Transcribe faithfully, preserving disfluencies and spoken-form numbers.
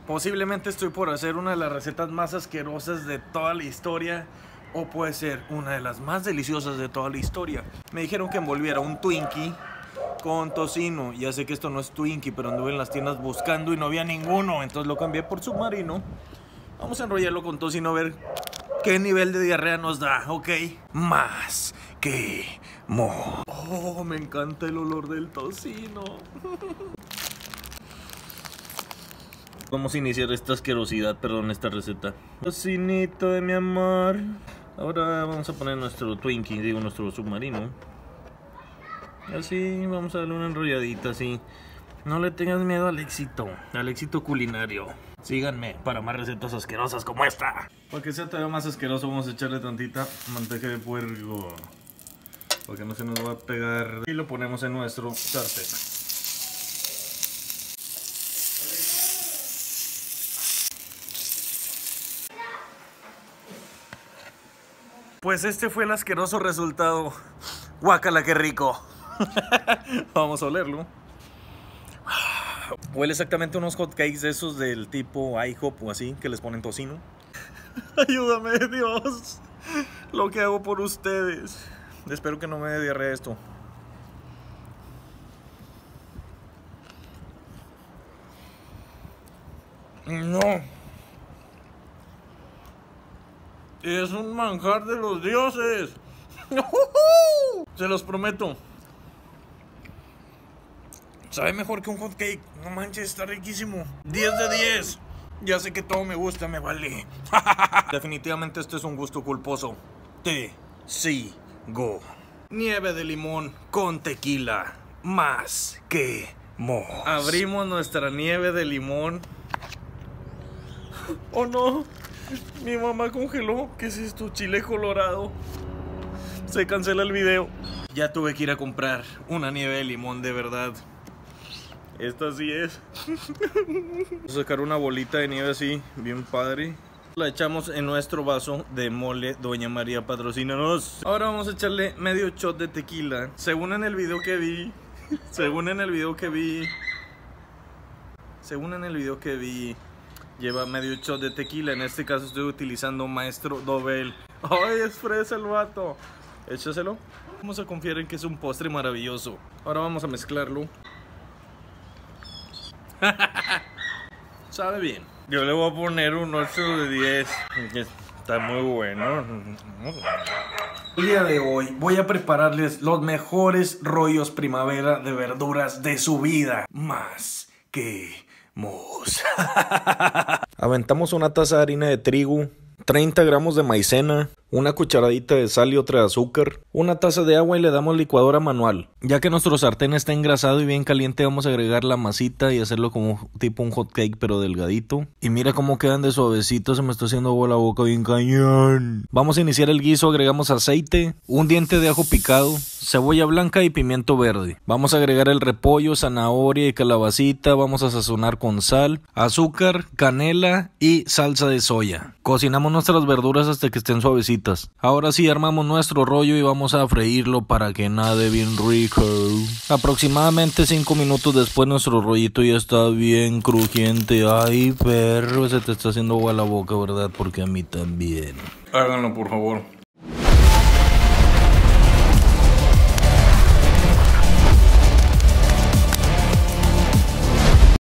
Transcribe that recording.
Posiblemente estoy por hacer una de las recetas más asquerosas de toda la historia, o puede ser una de las más deliciosas de toda la historia. Me dijeron que envolviera un Twinkie con tocino. Ya sé que esto no es Twinkie, pero anduve en las tiendas buscando y no había ninguno, entonces lo cambié por submarino. Vamos a enrollarlo con tocino a ver qué nivel de diarrea nos da, ¿ok? Más que mo. Oh, me encanta el olor del tocino. Vamos a iniciar esta asquerosidad, perdón, esta receta. Tocinito de mi amor. Ahora vamos a poner nuestro Twinkie, digo nuestro submarino. Así, vamos a darle una enrolladita así. No le tengas miedo al éxito, al éxito culinario. Síganme para más recetas asquerosas como esta. Para que sea todavía más asqueroso, vamos a echarle tantita manteca de puerco, para que no se nos va a pegar. Y lo ponemos en nuestro sartén. Pues este fue el asqueroso resultado. Guácala, qué rico. Vamos a olerlo. Huele exactamente a unos hotcakes de esos del tipo IHOP o así, que les ponen tocino. Ayúdame, Dios. Lo que hago por ustedes. Espero que no me dé diarrea esto. No. Es un manjar de los dioses. Se los prometo. Sabe mejor que un hot cake. No manches, está riquísimo. diez de diez. Ya sé que todo me gusta, me vale. Definitivamente este es un gusto culposo. Te sigo. Nieve de limón con tequila. Más que mo. Abrimos nuestra nieve de limón. Oh no. Mi mamá congeló. ¿Qué es esto? Chile colorado. Se cancela el video. Ya tuve que ir a comprar una nieve de limón de verdad. Esta sí es. Vamos a sacar una bolita de nieve así, bien padre. La echamos en nuestro vaso de mole. Doña María, patrocínanos. Ahora vamos a echarle medio shot de tequila. Según en el video que vi Según en el video que vi Según en el video que vi lleva medio shot de tequila. En este caso estoy utilizando Maestro Dobel. Ay, es fresa el vato. Échaselo. Vamos a confiar en que es un postre maravilloso. Ahora vamos a mezclarlo. Sabe bien. Yo le voy a poner un ocho de diez. Está muy bueno. El día de hoy voy a prepararles los mejores rollos primavera de verduras de su vida. Más que mos. Aventamos una taza de harina de trigo, treinta gramos de maicena, una cucharadita de sal y otra de azúcar, una taza de agua y le damos licuadora manual. Ya que nuestro sartén está engrasado y bien caliente, vamos a agregar la masita y hacerlo como tipo un hot cake pero delgadito. Y mira cómo quedan de suavecitos, se me está haciendo agua la boca bien cañón. Vamos a iniciar el guiso, agregamos aceite, un diente de ajo picado, cebolla blanca y pimiento verde. Vamos a agregar el repollo, zanahoria y calabacita, vamos a sazonar con sal, azúcar, canela y salsa de soya. Cocinamos nuestras verduras hasta que estén suavecitas. Ahora sí armamos nuestro rollo y vamos a freírlo para que nade bien rico. Aproximadamente cinco minutos después nuestro rollito ya está bien crujiente. Ay, perro, se te está haciendo agua la boca, ¿verdad? Porque a mí también. Háganlo, por favor.